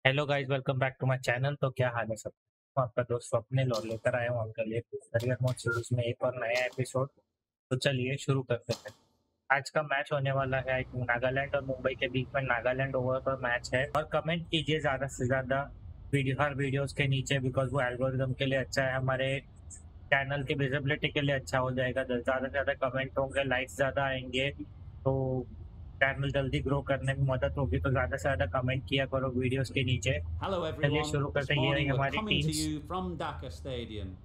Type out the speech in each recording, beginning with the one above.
Hello guys, welcome back to my channel. तो क्या हाल है सब। मैं आपका दोस्त स्वप्निल और लेकर आया हूँ आपके लिए करियर मोड सीरीज में एक और नया एपिसोड। तो चलिए शुरू करते हैं। आज का मैच होने वाला है नागालैंड और मुंबई के बीच में। नागालैंड ओवर पर मैच है और कमेंट कीजिए ज़्यादा से ज़्यादा हर वीडियोस के नीचे, बिकॉज वो एल्गोरिदम के लिए अच्छा है, हमारे चैनल की विजिबिलिटी के लिए अच्छा हो जाएगा। ज़्यादा से ज़्यादा कमेंट होंगे, लाइक्स ज़्यादा आएंगे तो चैनल जल्दी ग्रो करने में मदद होगी। तो ज़्यादा से ज़्यादा कमेंट किया करो वीडियोस के नीचे। Hello चलिए everyone, शुरू this करते हैं। ये रही morning we're हमारी coming to teams. you from Dhaka Stadium.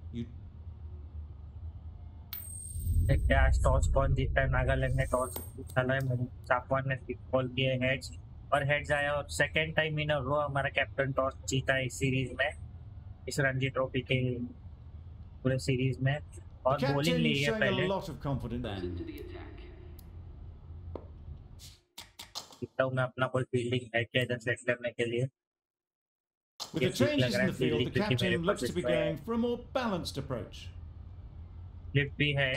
देखते हैं आज टॉस कौन जीतता है। नागालैंड ने टॉस डाला है, जापान ने बॉल किए हेड्स और हेड्स आया और सेकेंड टाइम इन अ रो हमारा कैप्टन टॉस जीता है इस सीरीज में, इस रणजी ट्रॉफी के पूरे सीरीज में। The और बॉलिंग captain ली है showing a पहले। lot of confidence then. जीतता हूँ मैं अपना कोई फील्डिंग है क्या इधर सेट करने के लिए। With ये the ठीक लग changes रहा in है the field, फील्डिंग the क्योंकि मेरे captain पास looks to be इसमें going for a more balanced approach. Slip भी है।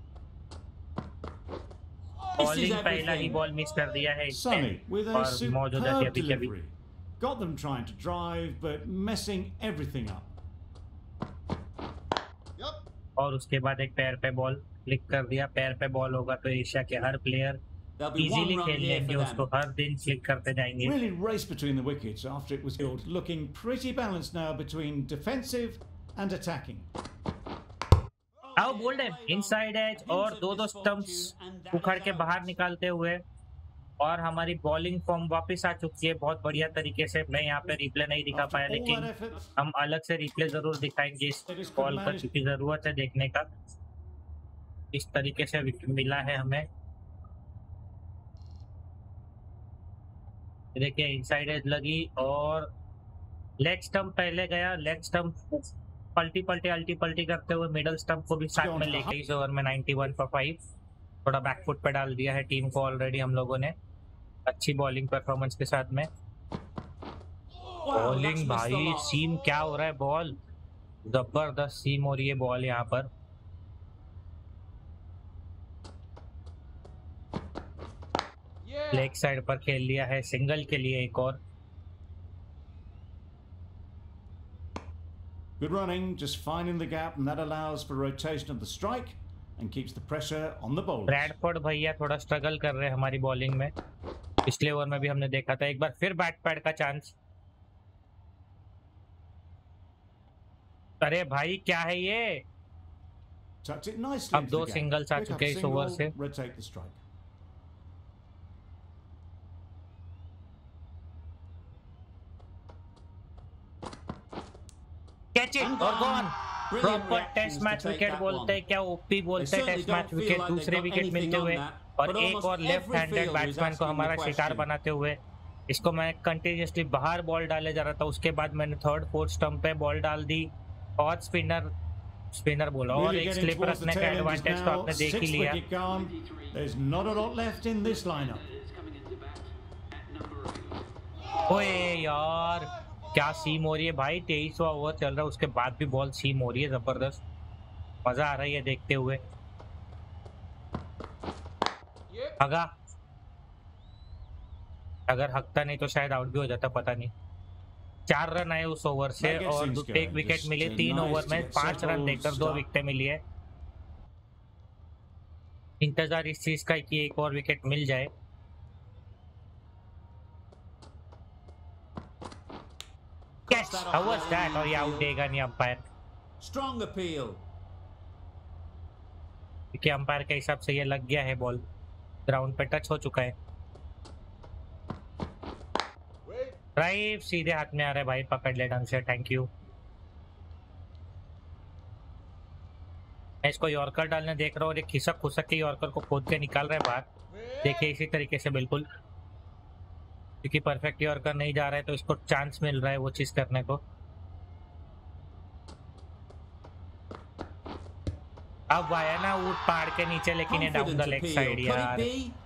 Misses बॉलिंग पहला ही everything. बॉल मिस कर दिया है इसने Sunny with a और मौज हो जाती है superb अभी कभी। delivery. Got them trying to drive but messing everything up. और उसके बाद एक पैर पे बॉल क्लिक कर दिया। पैर पे बॉल होगा तो एशिया के हर player There'll be one easily run खेल here लेंगे, for उसको them. हर दिन क्लिक करते जाएंगे। Really race between the wickets after it was killed. Looking pretty balanced now between defensive and attacking. आओ बोल्ड है इनसाइड एज और दो दो स्टंप्स उखड़ के बाहर निकालते हुए। और हमारी बॉलिंग फॉर्म वापस आ चुकी है बहुत बढ़िया तरीके से। मैं यहाँ पे रिप्ले नहीं दिखा After पाया, all that लेकिन effort, हम अलग से रिप्ले जरूर दिखाएंगे इस they just couldn't बॉल का, manage. क्योंकि जरूरत है देखने का इस तरीके से विकेट मिला है हमें। देखिए इनसाइड एज लगी और लेग स्टंप पहले गया। लेग स्टंप पलटी पलटी अल्टी पल्टी करते हुए मिडल स्टंप को भी साथ में लेके इस ओवर में 91 फॉर 5 थोड़ा बैकफुट पे डाल दिया है टीम को ऑलरेडी हम लोगों ने अच्छी बॉलिंग परफॉर्मेंस के साथ में। Wow, that's bowling missed the भाई mark. सीम क्या हो रहा है, बॉल जबरदस्त सीम हो रही है बॉल यहाँ पर। लेग साइड पर खेल लिया है सिंगल के लिए एक और। Good running, just finding the gap, and that allows for rotation of the strike and keeps the pressure on the bowlers. Bradford भैया थोड़ा स्ट्रगल कर रहे हैं हमारी बॉलिंग में। पिछले ओवर में भी हमने देखा था। एक बार फिर बैट पैड का चांस। अरे भाई क्या है ये। Tucked it nicely अब into दो the gap. सिंगल्स आ Pick up चुके a हैं इस ओवर single, से। rotate the strike. Catch it और gone. Proper test match wicket बोलते हैं क्या, ओपी बोलते हैं टेस्ट मैच विकेट। दूसरे विकेट मिलते हुए और एक और लेफ्ट हैंडेड बैट्समैन को हमारा शिकार बनाते हुए। इसको मैं कंटिन्यूसली बाहर बॉल डाले जा रहा था, उसके बाद मैंने थर्ड फोर्थ स्टंप पे बॉल डाल दी और स्पिनर बोला और एक स्लिप रखने का एडवांटेज तो आपने देख ही लिया। There's not a lot left in this lineup. ओए यार क्या सीम हो रही है भाई। 23वां ओवर चल रहा है उसके बाद भी बॉल सीम हो रही है जबरदस्त। मजा आ रही है देखते हुए। हगा अगर हकता नहीं तो शायद आउट भी हो जाता, पता नहीं। 4 रन आए उस ओवर से और एक विकेट मिले। 3 ओवर में 5 रन देकर 2 विकेटें मिली है। इंतजार इस चीज का कि एक और विकेट मिल जाए। Catch, how was that. और ये आउट देगा नहीं अंपायर, Strong appeal. क्योंकि अंपायर के हिसाब से ये लग गया है, बॉल ग्राउंड पे टच हो चुका है। ड्राइव सीधे हाथ में आ रहा है भाई, पकड़ ले ढंग से, थैंक यू। मैं इसको यॉर्कर डालने देख रहा हूँ और एक खिसक खुसक के यॉर्कर को खोद के निकाल रहा है बाहर। देखिए इसी तरीके से बिल्कुल, क्योंकि परफेक्ट यॉर्कर नहीं जा रहा है तो इसको चांस मिल रहा है वो चीज करने को। अब आया ना ऊट पहाड़ के नीचे, लेकिन ये डाउन द लेग साइड यार।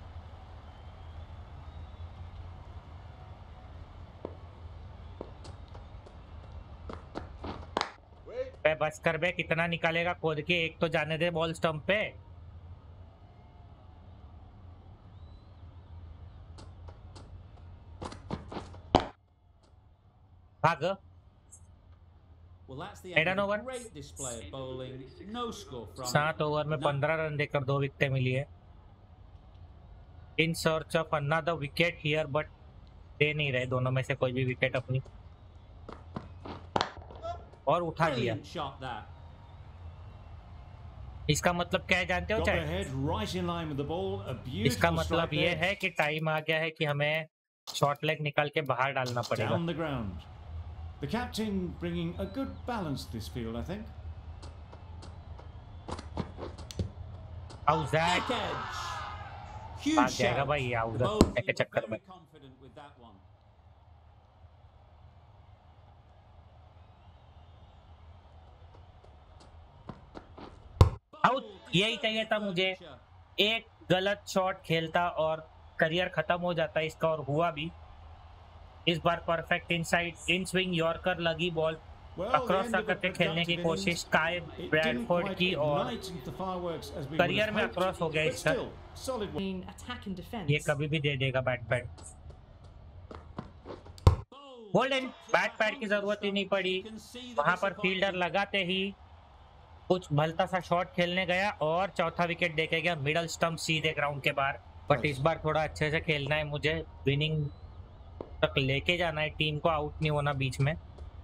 बस कर बे, कितना निकालेगा खोद के, एक तो जाने दे बॉल स्टंप पे। भाग। Well, that's the एडन end of a over. great display of bowling. No score from it. 7 over में 15 रन देकर 2 विकेटें मिली है। In search of another wicket here, but दे नहीं रहे दोनों में से कोई भी विकेट अपनी, और उठा दिया। Brilliant shot there. इसका मतलब क्या है जानते हो Got the चाहे? head right in line with the ball. A इसका beautiful मतलब strike ये there. है कि टाइम आ गया है कि हमें शॉर्ट लेग निकाल के बाहर डालना पड़ेगा। Down the ground. The captain bringing a good balance to this field, I think. How's that? Back edge. भाग Huge जाएगा shout. भाई The आउट bowler के चक्कर में। very confident with that one. Out, यही चाहिए था मुझे। एक गलत शॉट खेलता और करियर खत्म हो जाता इसका, और हुआ भी। इस बार perfect inside in swing yorker लगी बॉल अक्रॉस करके खेलने की कोशिश काय ब्रैडफोर्ड की, और करियर में अक्रॉस हो गया इसका। ये कभी भी दे देगा बैट पैड। बोल्डन, बैट पैड की जरूरत ही नहीं पड़ी, वहां पर फील्डर लगाते ही कुछ भलता सा शॉट खेलने गया और चौथा विकेट देके गया मिडल स्टंप सीधे ग्राउंड के बाहर। बट इस बार थोड़ा अच्छे से खेलना है मुझे, विनिंग तक लेके जाना है टीम को, आउट नहीं होना बीच में।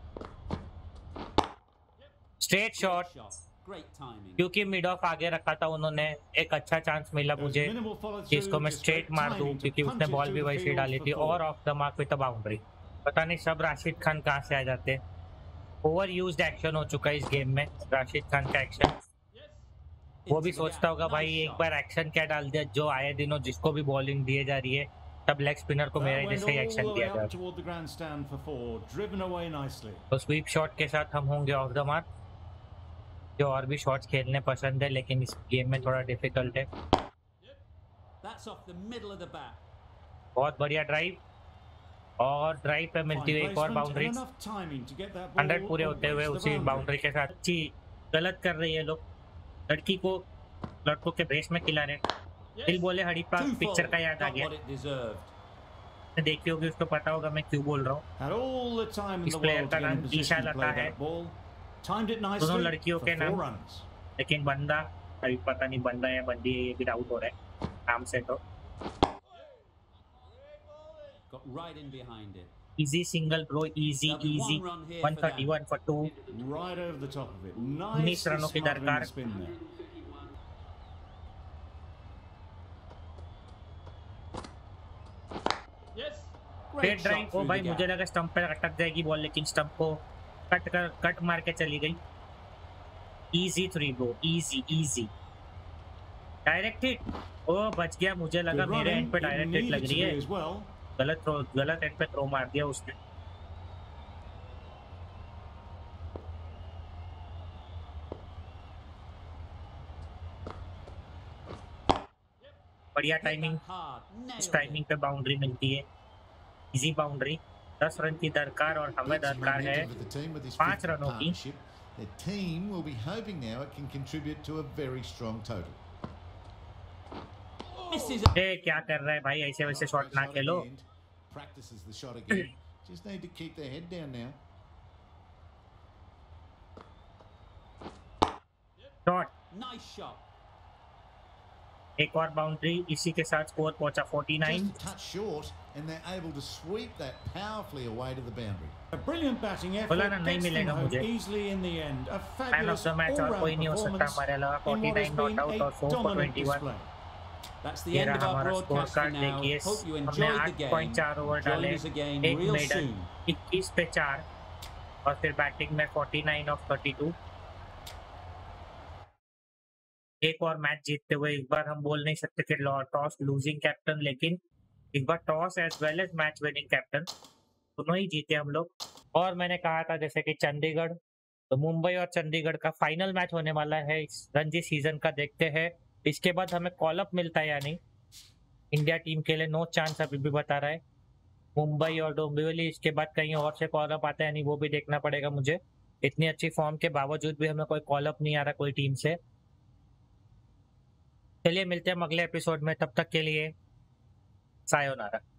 स्ट्रेट शॉट, क्योंकि मिड ऑफ आगे रखा था उन्होंने, एक अच्छा चांस मिला मुझे कि इसको मैं स्ट्रेट मार दूं, क्योंकि उसने बॉल भी वैसे ही डाली थी, और off the mark with the boundary. पता नहीं सब राशिद खान कहाँ से आ जाते हैं। ओवर यूज्ड एक्शन हो चुका है इस गेम में राशिद खान का एक्शन। वो भी सोचता होगा भाई एक बार एक्शन क्या डाल दिया, जो आए दिनों जिसको भी बॉलिंग दिए जा रही है तब लेग स्पिनर को मेरे जैसे ही एक्शन दिया जा रहा है। तो स्वीप शॉट के साथ हम होंगे ऑफ द मार्क। जो और भी शॉट्स खेलने पसंद है, लेकिन इस गेम में थोड़ा डिफिकल्ट है। बहुत बढ़िया ड्राइव, और ड्राइव पे मिलती हुई एक और बाउंड्री। 100 पूरे होते हुए उसी बाउंड्री के साथ अच्छी गलत कर रही है लोग, लड़की को लड़कों के ब्रेस में खिला रहे। दिल बोले हड़ीपा पिक्चर का याद आ गया, देखी होगी उसको पता होगा मैं क्यों बोल रहा हूँ। इस प्लेयर का नाम ईशा लता है, दोनों लड़कियों के नाम, लेकिन बंदा अभी पता नहीं बंदा या बंदी है, ये भी डाउट हो रहा है नाम से। तो Got right in behind it. Easy single bro, easy 131 for 2, right over the top of it. 19 रनों की दरकार। ड्राइव, ओ भाई मुझे लगा स्टंप पे अटक जाएगी बॉल, लेकिन स्टंप को कट मार के चली गई। Easy 3 bro, easy direct hit. ओ बच गया, मुझे लगा मेरे एंड पे डायरेक्ट हिट लग रही है, गलत एंड पे थ्रो मार दिया उसने। बढ़िया टाइमिंग, इस टाइमिंग पे बाउंड्री मिलती है, इजी बाउंड्री। 10 रन की दरकार और हमें दरकार है 5 रनों की। The team will be hoping now it can contribute to a very strong total. क्या कर रहा है भाई, ऐसे वैसे शॉट ना खेलो। Practices the shot again. Just need to keep their head down now. Shot, Nice shot. एक और बाउंड्री, इसी के साथ स्कोर पहुंचा 49। Just a touch short, and they're able to sweep that powerfully away to the boundary. A brilliant batting effort. बोला ना नहीं मिलेगा मुझे easily in the end. A man of fabulous the match, और कोई नहीं हो सकता हमारे अलावा। 49 नॉट आउट और 4 for 21। That's the ये end of रहा our हमारा स्कोर broadcast कार्ड। now. देखिए Hope you हमने enjoyed the game. 8.4 ओवर डाले, Join us again एक real मेडल, soon. 21 पे 4, और फिर बैटिंग में 49 ऑफ 32। एक और मैच जीतते हुए इस बार हम बोल नहीं सकते कि टॉस लूजिंग कैप्टन, लेकिन इस बार toss as well as match winning captain दोनों ही जीते हम लोग। और मैंने कहा था जैसे कि चंडीगढ़, तो मुंबई और चंडीगढ़ का फाइनल मैच होने वाला है इस रणजी सीजन का, देखते हैं इसके बाद हमें कॉल अप मिलता है या नहीं। इंडिया टीम के लिए नो चांस अभी भी बता रहा है। मुंबई और डोंबिवली, इसके बाद कहीं और से कॉल अप आता है नहीं, वो भी देखना पड़ेगा मुझे। इतनी अच्छी फॉर्म के बावजूद भी हमें कोई कॉल अप नहीं आ रहा कोई टीम से। चलिए मिलते हैं अगले एपिसोड में, तब तक के लिए सायोनारा।